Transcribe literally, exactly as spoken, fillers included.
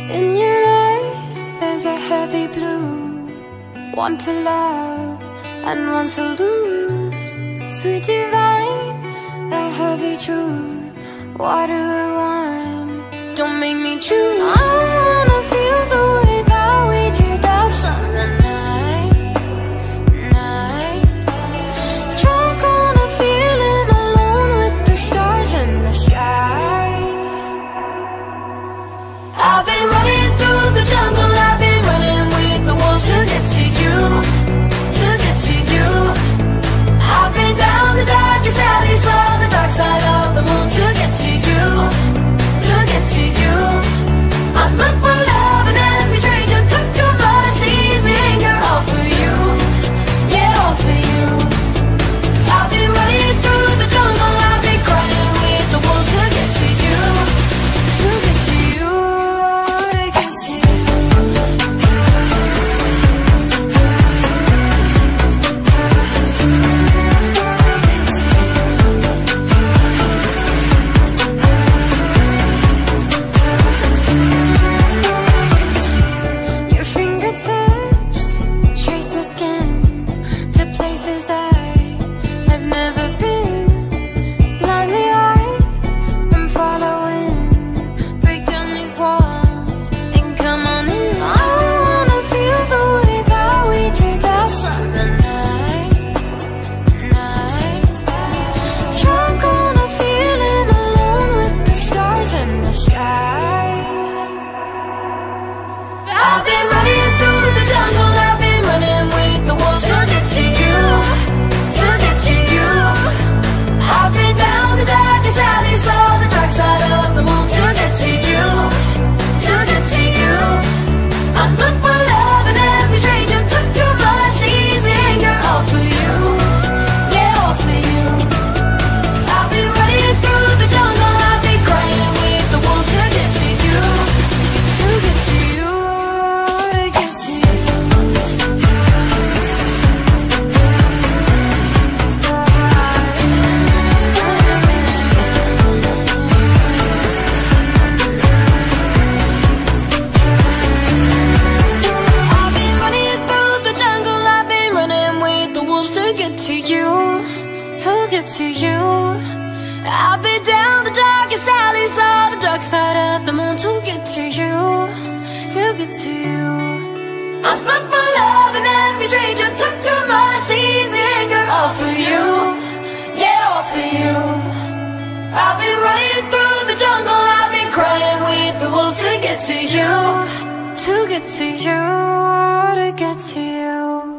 In your eyes there's a heavy blue, one to love and one to lose. Sweet divine, a heavy truth. What do I want? Don't make me choose. I wanna feel the way that we did that summer night, night. Drunk on a feeling, alone with the stars in the sky. I've been running through the jungle, I've been running with the wolves to get to you, to get to you. I've been down the darkest alley, saw the dark side of the moon to get to you, to get to you. I look for love and every stranger took too much easy anger, all for you, yeah, all for you. I've been running through the jungle, I've been crying with the wolves to get to you, to get to you. To you, I've been down the darkest alleys, saw the dark side of the moon to get to you, to get to you. I look for love and every stranger took too much easy anger, all for you, yeah, all for you. I've been running through the jungle, I've been crying with the wolves to get to you, to get to you, to get to you.